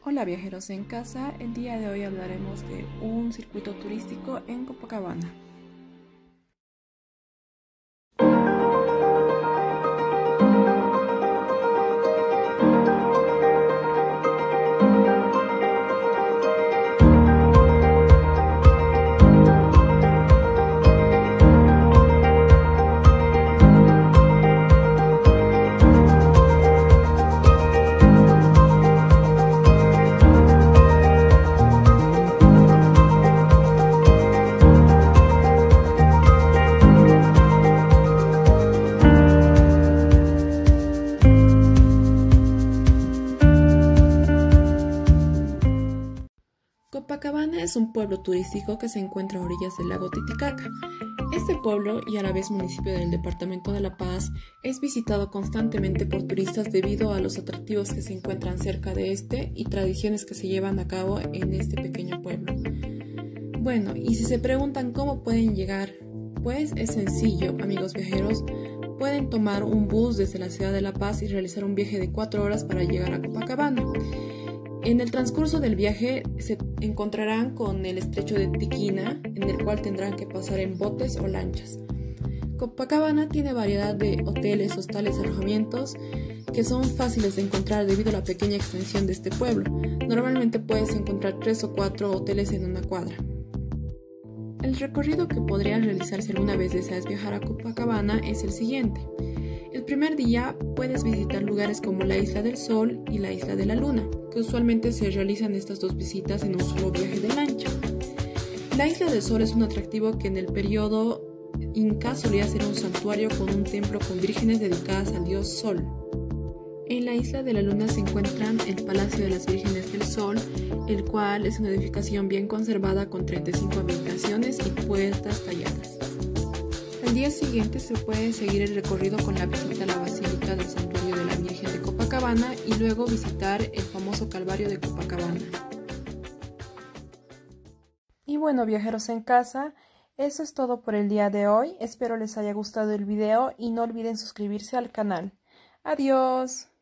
Hola viajeros en casa, el día de hoy hablaremos de un circuito turístico en Copacabana. Copacabana es un pueblo turístico que se encuentra a orillas del lago Titicaca. Este pueblo, y a la vez municipio del departamento de La Paz, es visitado constantemente por turistas debido a los atractivos que se encuentran cerca de este y tradiciones que se llevan a cabo en este pequeño pueblo. Bueno, y si se preguntan cómo pueden llegar, pues es sencillo, amigos viajeros. Pueden tomar un bus desde la ciudad de La Paz y realizar un viaje de 4 horas para llegar a Copacabana. En el transcurso del viaje se encontrarán con el estrecho de Tiquina, en el cual tendrán que pasar en botes o lanchas. Copacabana tiene variedad de hoteles, hostales, alojamientos que son fáciles de encontrar debido a la pequeña extensión de este pueblo. Normalmente puedes encontrar 3 o 4 hoteles en una cuadra. El recorrido que podrías realizar si alguna vez deseas viajar a Copacabana es el siguiente. El primer día puedes visitar lugares como la Isla del Sol y la Isla de la Luna, que usualmente se realizan estas dos visitas en un solo viaje de lancha. La Isla del Sol es un atractivo que en el periodo Inca solía ser un santuario con un templo con vírgenes dedicadas al dios Sol. En la Isla de la Luna se encuentran el Palacio de las Vírgenes del Sol, el cual es una edificación bien conservada con 35 habitaciones y puertas talladas. Al día siguiente se puede seguir el recorrido con la visita a la Basílica del Santuario de la Virgen de Copacabana y luego visitar el famoso Calvario de Copacabana. Y bueno, viajeros en casa, eso es todo por el día de hoy. Espero les haya gustado el video y no olviden suscribirse al canal. ¡Adiós!